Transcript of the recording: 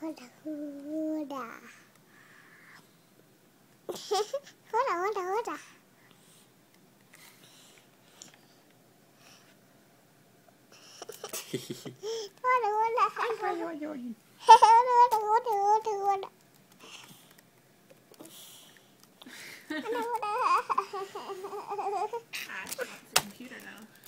hola, hola. Hola, hola, hola. Hola, hola. Ay, ay, ay, ay. Hola, hola, hola, hola, hola. Hola, hola. Ash wants a computer now.